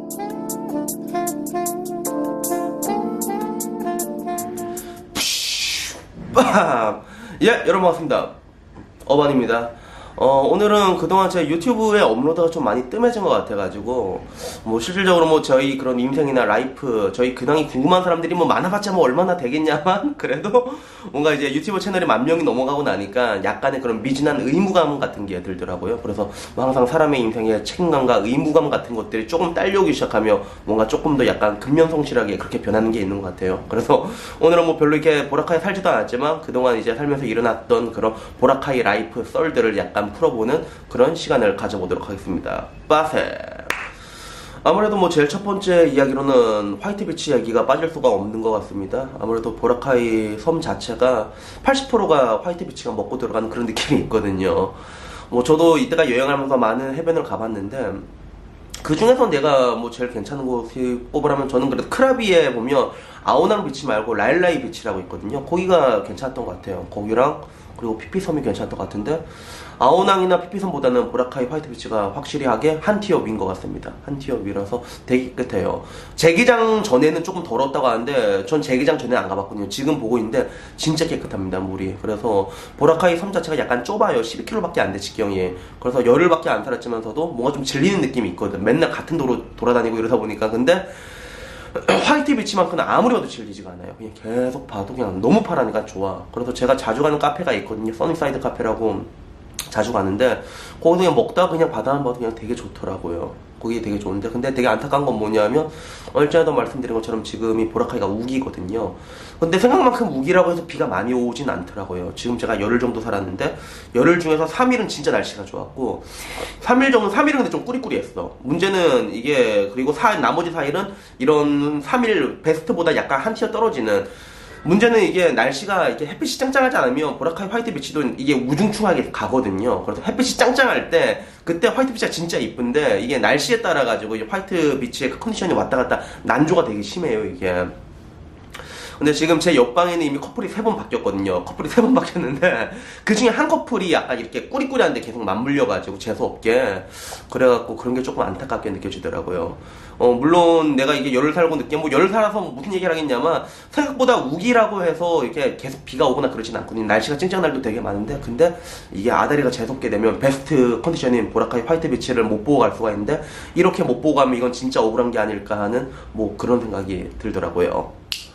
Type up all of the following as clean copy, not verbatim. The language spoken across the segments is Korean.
빰! 예, 여러분 반갑습니다. 어반입니다. 오늘은 그동안 제 유튜브에 업로드가 좀 많이 뜸해진 것 같아가지고, 실질적으로 저희 그런 인생이나 라이프, 저희 근황이 궁금한 사람들이 많아봤자 얼마나 되겠냐만, 그래도 뭔가 이제 유튜브 채널이 10,000명이 넘어가고 나니까 약간의 그런 미진한 의무감 같은 게 들더라고요. 그래서 항상 사람의 인생에 책임감과 의무감 같은 것들이 조금 딸려오기 시작하며 뭔가 조금 더 약간 근면성실하게 그렇게 변하는 게 있는 것 같아요. 그래서 오늘은 별로 이렇게 보라카이 살지도 않았지만 그동안 이제 살면서 일어났던 그런 보라카이 라이프 썰들을 약간 풀어보는 그런 시간을 가져보도록 하겠습니다. 빠세. 아무래도 제일 첫 번째 이야기로는 화이트 비치 이야기가 빠질 수가 없는 것 같습니다. 아무래도 보라카이 섬 자체가 80%가 화이트 비치가 먹고 들어가는 그런 느낌이 있거든요. 저도 이때가 여행하면서 많은 해변을 가봤는데 그 중에서 내가 제일 괜찮은 곳이 꼽으라면 저는 그래도 크라비에 보면 아오낭 비치 말고 라일라이 비치라고 있거든요. 거기가 괜찮았던 것 같아요. 거기랑 그리고 피피섬이 괜찮았던 것 같은데 아오낭이나 피피섬보다는 보라카이 화이트 비치가 확실하게 한 티어 위인 것 같습니다. 한 티어 위라서 되게 깨끗해요. 재기장 전에는 조금 더럽다고 하는데 전 재기장 전에 안 가봤거든요. 지금 보고 있는데 진짜 깨끗합니다, 물이. 그래서 보라카이 섬 자체가 약간 좁아요. 12km밖에 안 돼, 직경이. 그래서 열흘밖에 안 살았지만서도 뭔가 좀 질리는 느낌이 있거든. 맨날 같은 도로 돌아다니고 이러다 보니까. 근데 화이트 비치만큼은 아무리 봐도 질리지가 않아요. 그냥 계속 봐도 그냥 너무 파라니까 좋아. 그래서 제가 자주 가는 카페가 있거든요. 써니사이드 카페라고 자주 가는데 거기서 그냥 먹다가 그냥 바다만 봐도 그냥 되게 좋더라고요. 거기 되게 좋은데 근데 되게 안타까운 건 뭐냐면 얼전에도 말씀드린 것처럼 지금이 보라카이가 우기거든요. 근데 생각만큼 우기라고 해서 비가 많이 오진 않더라고요. 지금 제가 열흘 정도 살았는데 열흘 중에서 3일은 진짜 날씨가 좋았고 3일은 근데 좀 꾸리꾸리했어. 문제는 이게 그리고 나머지 4일은 이런 3일 베스트보다 약간 한 티어 떨어지는 문제는 이게 날씨가 이렇게 햇빛이 짱짱하지 않으면 보라카이 화이트 비치도 이게 우중충하게 가거든요. 그래서 햇빛이 짱짱할 때 그때 화이트 비치가 진짜 이쁜데 이게 날씨에 따라 가지고 이제 화이트 비치의 컨디션이 왔다 갔다 난조가 되게 심해요, 이게. 근데 지금 제 옆방에는 이미 커플이 3번 바뀌었거든요. 커플이 3번 바뀌었는데 그 중에 한 커플이 약간 이렇게 꾸리꾸리한데 계속 맞물려가지고 재수없게 그래갖고 그런 게 조금 안타깝게 느껴지더라고요. 물론 내가 이게 열흘 살고 느낀 열흘 살아서 무슨 얘기를 하겠냐면 생각보다 우기라고 해서 이렇게 계속 비가 오거나 그러진 않거든요. 날씨가 쨍쨍한 날도 되게 많은데 근데 이게 아다리가 재수없게 되면 베스트 컨디션인 보라카이 화이트 비치를 못 보고 갈 수가 있는데 이렇게 못 보고 가면 이건 진짜 억울한 게 아닐까 하는 그런 생각이 들더라고요.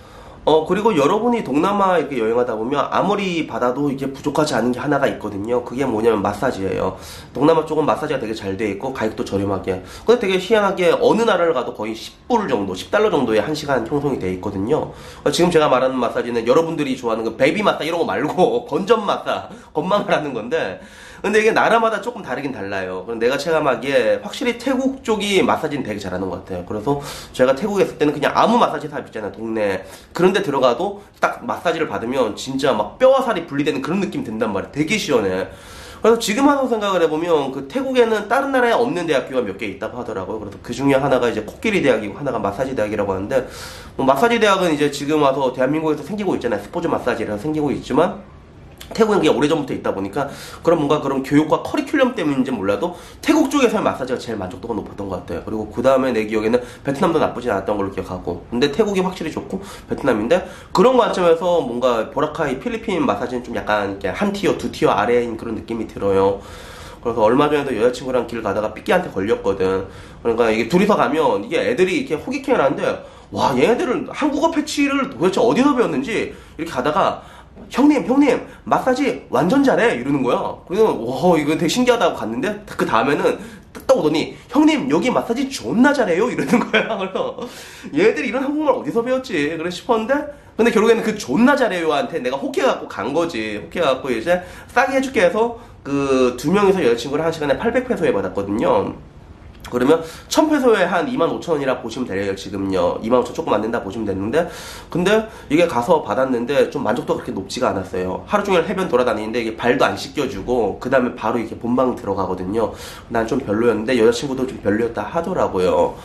그리고 여러분이 동남아 이렇게 여행하다 보면 아무리 받아도 이게 부족하지 않은 게 하나가 있거든요. 그게 뭐냐면 마사지예요. 동남아 쪽은 마사지가 되게 잘 돼 있고 가격도 저렴하게. 근데 되게 희한하게 어느 나라를 가도 거의 10불 정도, 10달러 정도에 1시간 형성이 돼 있거든요. 지금 제가 말하는 마사지는 여러분들이 좋아하는 그 베이비 마사 이런 거 말고 건전 마사, 건망을 하는 건데 근데 이게 나라마다 조금 다르긴 달라요. 그럼 내가 체감하기에 확실히 태국 쪽이 마사지는 되게 잘하는 것 같아요. 그래서 제가 태국에 있을 때는 그냥 아무 마사지 샵 있잖아요, 동네. 그런데 들어가도 딱 마사지를 받으면 진짜 막 뼈와 살이 분리되는 그런 느낌이 든단 말이에요. 되게 시원해. 그래서 지금 하는 생각을 해보면 그 태국에는 다른 나라에 없는 대학교가 몇 개 있다고 하더라고요. 그래서 그 중에 하나가 이제 코끼리 대학이고 하나가 마사지 대학이라고 하는데 마사지 대학은 이제 지금 와서 대한민국에서 생기고 있잖아요. 스포츠 마사지라서 생기고 있지만 태국은 그게 오래전부터 있다 보니까 그런 뭔가 그런 교육과 커리큘럼 때문인지 몰라도 태국 쪽에서의 마사지가 제일 만족도가 높았던 것 같아요. 그리고 그 다음에 내 기억에는 베트남도 나쁘지 않았던 걸로 기억하고 근데 태국이 확실히 좋고 베트남인데 그런 관점에서 뭔가 보라카이 필리핀 마사지는 좀 약간 이렇게 한 티어, 두 티어 아래인 그런 느낌이 들어요. 그래서 얼마 전에도 여자친구랑 길 가다가 삐끼한테 걸렸거든. 그러니까 이게 둘이서 가면 이게 애들이 이렇게 호기킹을 하는데 와 얘네들은 한국어 패치를 도대체 어디서 배웠는지 이렇게 가다가 형님 마사지 완전 잘해 이러는 거야. 그래서 와 이거 되게 신기하다고 갔는데 그 다음에는 딱 오더니 형님 여기 마사지 존나 잘해요 이러는 거야. 그래서 얘들이 이런 한국말 어디서 배웠지 그래 싶었는데 근데 결국에는 그 존나 잘해요한테 내가 혹해갖고 간 거지. 혹해갖고 이제 싸게 해줄게 해서 그 2명이서 여자친구를 1시간에 800페소에 받았거든요. 그러면 1000페소에 한 25,000원이라 보시면 돼요. 지금요 25,000원 조금 안 된다 보시면 됐는데 근데 이게 가서 받았는데 좀 만족도가 그렇게 높지가 않았어요. 하루 종일 해변 돌아다니는데 이게 발도 안 씻겨주고 그 다음에 바로 이렇게 본방 들어가거든요. 난 좀 별로였는데 여자친구도 좀 별로였다 하더라고요.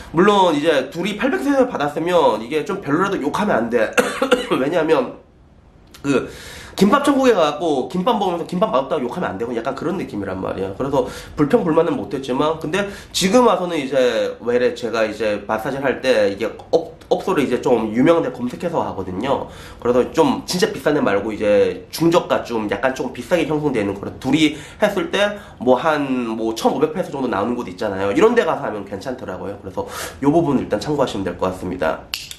물론 이제 둘이 800페소 받았으면 이게 좀 별로라도 욕하면 안 돼. 왜냐하면 김밥 천국에 가갖고 김밥 먹으면서 김밥 맛없다고 욕하면 안 되고 약간 그런 느낌이란 말이야. 그래서 불평불만은 못했지만 근데 지금 와서는 이제 외래 제가 이제 마사지를 할 때 이게 업소를 이제 좀 유명한 데 검색해서 하거든요. 그래서 좀 진짜 비싼 데 말고 이제 중저가 좀 약간 좀 비싸게 형성되는 그런 둘이 했을 때 뭐 한 뭐 1,500페소 정도 나오는 곳 있잖아요. 이런 데 가서 하면 괜찮더라고요. 그래서 요 부분 일단 참고하시면 될 것 같습니다.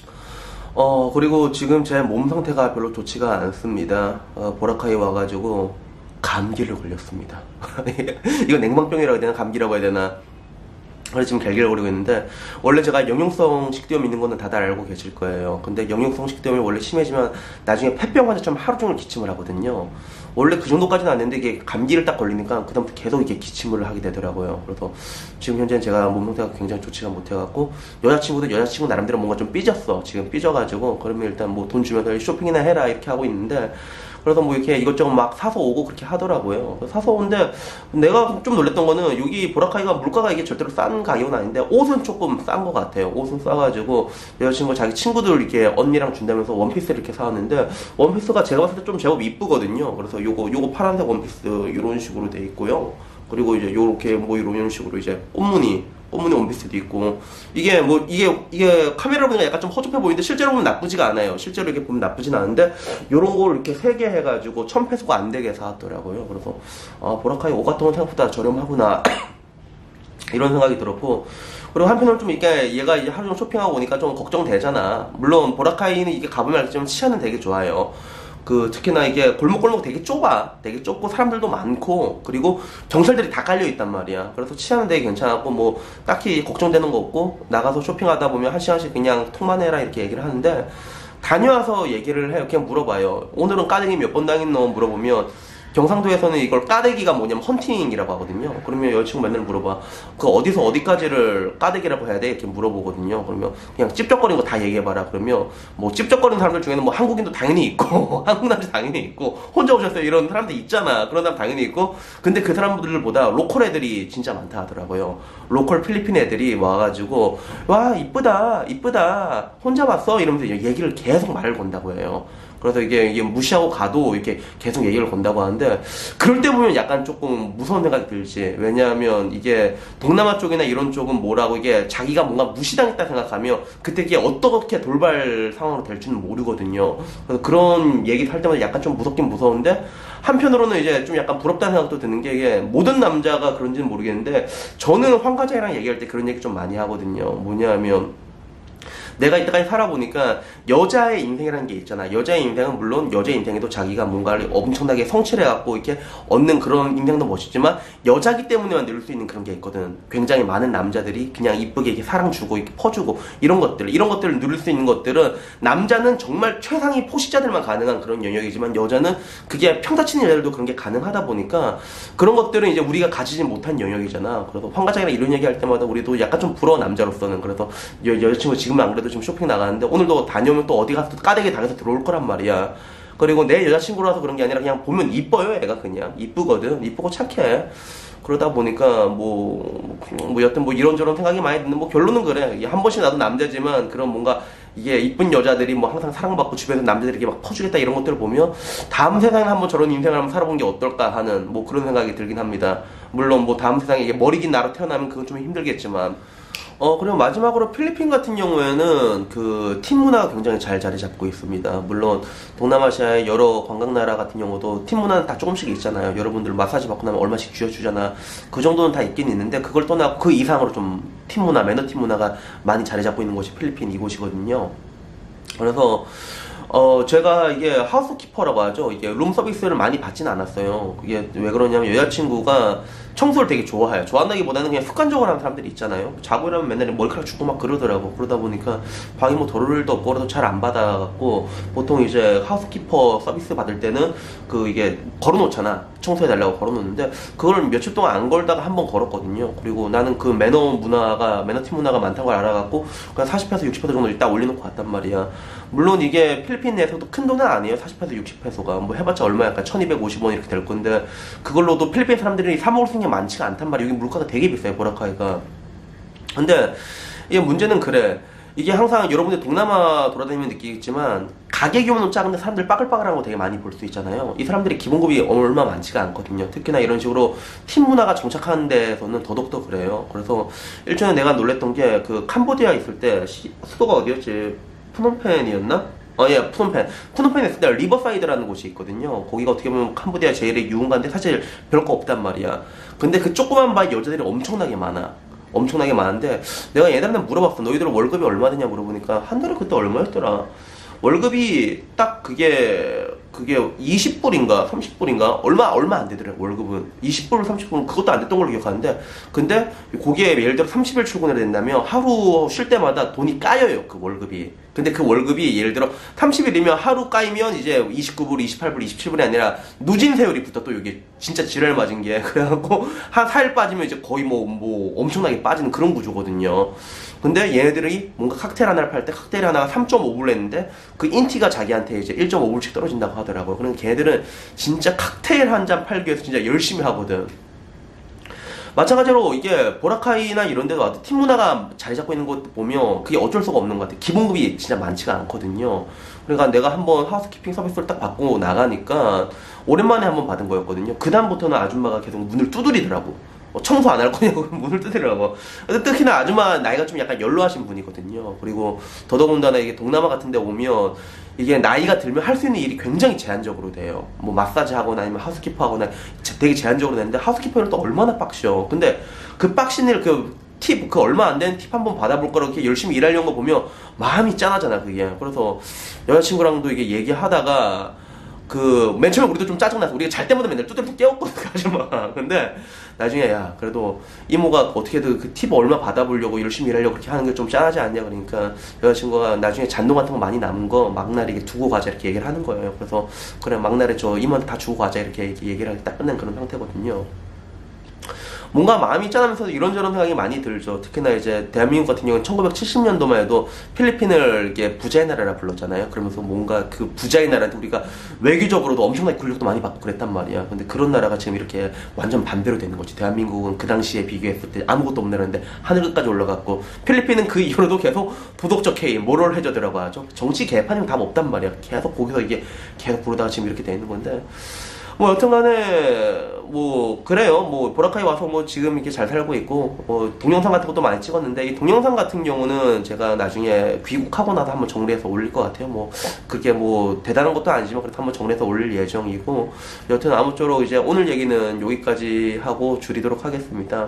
그리고 지금 제 몸 상태가 별로 좋지가 않습니다. 보라카이 와가지고 감기를 걸렸습니다. 이거 냉방병이라고 해야 되나 감기라고 해야 되나. 그래서 지금 갈길거리고 있는데 원래 제가 영양성 식도염 있는 거는 다들 알고 계실 거예요. 근데 영양성 식도염이 원래 심해지면 나중에 폐병 환자처럼 하루 종일 기침을 하거든요. 원래 그 정도까지는 안 되는데 이게 감기를 딱 걸리니까 그다음부터 계속 이게 기침을 하게 되더라고요. 그래서 지금 현재는 제가 몸 상태가 굉장히 좋지가 못해갖고 여자친구 나름대로 뭔가 좀 삐졌어. 지금 삐져가지고 그러면 일단 뭐 돈 주면서 쇼핑이나 해라 이렇게 하고 있는데 그래서 뭐 이렇게 이것저것 막 사서 오고 그렇게 하더라고요. 사서 오는데 내가 좀 놀랬던 거는 여기 보라카이가 물가가 이게 절대로 싼 가격은 아닌데 옷은 조금 싼 것 같아요. 옷은 싸가지고 여자친구가 자기 친구들 이렇게 언니랑 준다면서 원피스를 이렇게 사왔는데 원피스가 제가 봤을 때 좀 제법 이쁘거든요. 그래서 요거 파란색 원피스 이런 식으로 돼 있고요. 그리고 이제 요렇게 뭐 이런 식으로 이제 꽃무늬 원피스도 있고 이게 카메라로 보니까 약간 좀 허접해 보이는데 실제로 보면 나쁘지가 않아요. 실제로 이렇게 보면 나쁘진 않은데 요런 걸 이렇게 3개 해가지고 1,000페소가 안 되게 사왔더라고요. 그래서 보라카이 옷 같은 건 생각보다 저렴하구나 이런 생각이 들었고 그리고 한편으로 좀 이게 얘가 이제 하루 종일 쇼핑하고 오니까 좀 걱정되잖아. 물론 보라카이는 이게 가보면 알겠지만 치안은 되게 좋아요. 특히나 이게 골목골목 되게 좁아. 되게 좁고 사람들도 많고, 그리고 경찰들이 다 깔려있단 말이야. 그래서 치안은 되게 괜찮았고, 뭐, 딱히 걱정되는 거 없고, 나가서 쇼핑하다 보면 한 시간씩 그냥 통만 해라 이렇게 얘기를 하는데, 다녀와서 얘기를 해요. 그냥 물어봐요. 오늘은 까대기 몇 번 당했노? 물어보면, 경상도에서는 이걸 까대기가 뭐냐면 헌팅이라고 하거든요. 그러면 여자친구 맨날 물어봐. 그 어디서 어디까지를 까대기라고 해야 돼? 이렇게 물어보거든요. 그러면 그냥 찝쩍거리는 거 다 얘기해봐라. 그러면 뭐 찝쩍거리는 사람들 중에는 뭐 한국인도 당연히 있고 한국 남자 당연히 있고 혼자 오셨어요 이런 사람들 있잖아. 그런 사람 당연히 있고 근데 그 사람들보다 로컬 애들이 진짜 많다 하더라고요. 로컬 필리핀 애들이 와가지고 와 이쁘다 혼자 왔어? 이러면서 얘기를 계속 말을 건다고 해요. 그래서 이게 무시하고 가도 이렇게 계속 얘기를 건다고 하는데 그럴 때 보면 약간 조금 무서운 생각이 들지. 왜냐하면 이게 동남아 쪽이나 이런 쪽은 뭐라고 이게 자기가 뭔가 무시당했다 생각하면 그때 이게 어떻게 돌발 상황으로 될지는 모르거든요. 그래서 그런 얘기 할 때마다 약간 좀 무섭긴 무서운데 한편으로는 이제 좀 약간 부럽다는 생각도 드는 게 이게 모든 남자가 그런지는 모르겠는데 저는 황가자이랑 얘기할 때 그런 얘기 좀 많이 하거든요. 뭐냐면 내가 이때까지 살아보니까 여자의 인생이라는 게 있잖아. 여자의 인생은 물론 여자의 인생에도 자기가 뭔가를 엄청나게 성취해갖고 이렇게 얻는 그런 인생도 멋있지만 여자기 때문에만 누릴 수 있는 그런 게 있거든. 굉장히 많은 남자들이 그냥 이쁘게 이렇게 사랑 주고 이렇게 퍼주고 이런 것들을 누릴 수 있는 것들은 남자는 정말 최상위 포식자들만 가능한 그런 영역이지만 여자는 그게 평타치는 여자들도 그런 게 가능하다 보니까 그런 것들은 이제 우리가 가지지 못한 영역이잖아. 그래서 황가장이랑 이런 얘기 할 때마다 우리도 약간 좀 부러워 남자로서는. 그래서 여자친구 지금은 안 그래도 지금 쇼핑 나가는데 오늘도 다녀오면 또 어디 가서 또 까대기 당해서 들어올 거란 말이야. 그리고 내 여자친구라서 그런 게 아니라 그냥 보면 이뻐요. 애가 그냥 이쁘거든. 이쁘고 착해. 그러다 보니까 여튼 이런저런 생각이 많이 드는 결론은 그래. 한 번씩 나도 남자지만 그런 뭔가 이게 이쁜 여자들이 항상 사랑받고 주변에서 남자들이 이렇게 막 퍼주겠다 이런 것들을 보면 다음 세상에 한번 저런 인생을 한번 살아본 게 어떨까 하는 그런 생각이 들긴 합니다. 물론 다음 세상에 이게 머리 긴 나로 태어나면 그건 좀 힘들겠지만 그리고 마지막으로 필리핀 같은 경우에는 그 팀 문화가 굉장히 잘 자리 잡고 있습니다. 물론 동남아시아의 여러 관광나라 같은 경우도 팀 문화는 다 조금씩 있잖아요. 여러분들 마사지 받고 나면 얼마씩 쥐어주잖아. 그 정도는 다 있긴 있는데 그걸 떠나고 그 이상으로 좀 팀 문화, 매너 팀 문화가 많이 자리 잡고 있는 곳이 필리핀 이곳이거든요. 그래서 제가 이게 하우스키퍼라고 하죠. 이게 룸 서비스를 많이 받진 않았어요. 이게 왜 그러냐면 여자친구가 청소를 되게 좋아해요. 좋아한다기보다는 그냥 습관적으로 하는 사람들이 있잖아요. 자고 일하면 맨날 머리카락 줍고 막 그러더라고. 그러다 보니까 방이 더러울 일도 없고 그래도 잘 안 받아갖고 보통 이제 하우스키퍼 서비스 받을 때는 이게 걸어놓잖아. 청소해달라고 걸어놓는데 그걸 며칠 동안 안 걸다가 한 번 걸었거든요. 그리고 나는 그 매너팀 문화가 많다는 걸 알아갖고 그냥 40페소, 60페소 정도 일단 올려놓고 갔단 말이야. 물론 이게 필리핀 내에서도 큰 돈은 아니에요. 40페소, 60페소가 해봤자 얼마야? 약간 1250원 이렇게 될 건데 그걸로도 필리핀 사람들이 사 먹을 수 있는 게 많지가 않단 말이에요. 여기 물가가 되게 비싸요, 보라카이가. 근데 이게 문제는 그래. 이게 항상 여러분들 동남아 돌아다니면 느끼겠지만 가게 규모는 작은데 사람들 빠글빠글한 거 되게 많이 볼 수 있잖아요. 이 사람들이 기본급이 얼마 많지가 않거든요. 특히나 이런 식으로 팀 문화가 정착하는 데서는 더더욱더 그래요. 그래서 일전에 내가 놀랬던 게 그 캄보디아 있을 때 수도가 어디였지? 푸놈펜이었나? 예, 푸놈펜. 푸놈펜에 있을 때 리버사이드라는 곳이 있거든요. 거기가 어떻게 보면 캄보디아 제일의 유흥가인데 사실 별거 없단 말이야. 근데 그 조그만 바에 여자들이 엄청나게 많아. 엄청나게 많은데 내가 얘들한테 물어봤어. 너희들 월급이 얼마 되냐 물어보니까 한 달에 그때 얼마였더라? 월급이 딱 그게 20불인가 30불인가 얼마 안 되더래. 월급은 20불 30불은 그것도 안 됐던 걸로 기억하는데, 근데 거기에 예를 들어 30일 출근을 된다면 하루 쉴 때마다 돈이 까여요, 그 월급이. 근데 그 월급이 예를 들어 30일이면 하루 까이면 이제 29불 28불 27불이 아니라 누진세율이 붙어. 또 이게 진짜 지랄 맞은 게 그래갖고 한 4일 빠지면 이제 거의 뭐 엄청나게 빠지는 그런 구조거든요. 근데 얘네들이 뭔가 칵테일 하나를 팔 때 칵테일 하나가 3.5불 냈는데 그 인티가 자기한테 이제 1.5불씩 떨어진다고 하더라고요. 그러면 걔네들은 진짜 칵테일 한 잔 팔기 위해서 진짜 열심히 하거든. 마찬가지로 이게 보라카이나 이런 데도 와도 팀 문화가 자리 잡고 있는 곳 보면 그게 어쩔 수가 없는 것 같아. 기본급이 진짜 많지가 않거든요. 그러니까 내가 한번 하우스키핑 서비스를 딱 받고 나가니까 오랜만에 한번 받은 거였거든요. 그 다음부터는 아줌마가 계속 문을 두드리더라고. 청소 안 할 거냐고 문을 두드리더라고. 근데 특히나 아줌마 나이가 좀 약간 연로하신 분이거든요. 그리고 더더군다나 이게 동남아 같은 데 오면 이게 나이가 들면 할 수 있는 일이 굉장히 제한적으로 돼요. 뭐 마사지 하거나 아니면 하우스키퍼 하거나 되게 제한적으로 되는데, 하우스키퍼를 또 얼마나 빡셔. 근데 그 빡신 일 그 얼마 안 되는 팁 한번 받아볼 거라고 이렇게 열심히 일하려는 거 보면 마음이 짠하잖아, 그게. 그래서 여자친구랑도 이게 얘기하다가 맨 처음에 우리도 좀 짜증나서 우리가 잘 때마다 맨날 뚜드려 깨웠거든, 그 아줌마. 근데 나중에 야, 그래도 이모가 어떻게든 그 팁 얼마 받아보려고 열심히 일하려고 그렇게 하는 게 좀 짠하지 않냐. 그러니까 여자친구가 나중에 잔돈 같은 거 많이 남은 거 막날에 두고 가자 이렇게 얘기를 하는 거예요. 그래서 그래, 막날에 저 이모한테 다 주고 가자 이렇게 얘기를 하게 딱 끝낸 그런 상태거든요. 뭔가 마음이 짠하면서도 이런저런 생각이 많이 들죠. 특히나 이제 대한민국 같은 경우는 1970년도만 해도 필리핀을 이게 부자의 나라라 불렀잖아요. 그러면서 뭔가 그 부자의 나라한테 우리가 외교적으로도 엄청나게 굴욕도 많이 받고 그랬단 말이야. 근데 그런 나라가 지금 이렇게 완전 반대로 되는 거지. 대한민국은 그 당시에 비교했을 때 아무것도 없는 나라인데 하늘 끝까지 올라갔고, 필리핀은 그 이후로도 계속 도덕적 해이, 모럴 해저드라고 하죠. 정치 개판이면 답 없단 말이야. 계속 거기서 이게 계속 부르다가 지금 이렇게 돼 있는 건데, 뭐 여튼간에 뭐 그래요. 뭐 보라카이 와서 뭐 지금 이렇게 잘 살고 있고, 뭐 동영상 같은 것도 많이 찍었는데, 이 동영상 같은 경우는 제가 나중에 귀국하고 나서 한번 정리해서 올릴 것 같아요. 뭐 그게 뭐 대단한 것도 아니지만 그래도 한번 정리해서 올릴 예정이고, 여튼 아무쪼록 이제 오늘 얘기는 여기까지 하고 줄이도록 하겠습니다.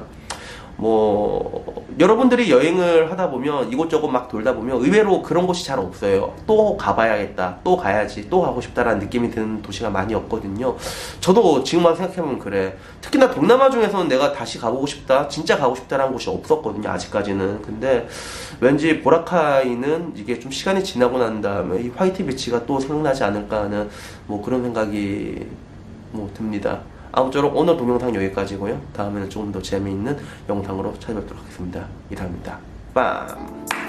뭐 여러분들이 여행을 하다 보면 이곳저곳 막 돌다 보면 의외로 그런 곳이 잘 없어요. 또 가봐야겠다, 또 가야지, 또 가고 싶다라는 느낌이 드는 도시가 많이 없거든요. 저도 지금 와서 생각해보면 그래. 특히나 동남아 중에서는 내가 다시 가보고 싶다, 진짜 가고 싶다라는 곳이 없었거든요, 아직까지는. 근데 왠지 보라카이는 이게 좀 시간이 지나고 난 다음에 이 화이트 비치가 또 생각나지 않을까 하는 뭐 그런 생각이 뭐 듭니다. 아무쪼록 오늘 동영상 여기까지고요. 다음에는 조금 더 재미있는 영상으로 찾아뵙도록 하겠습니다. 이상입니다. 빰!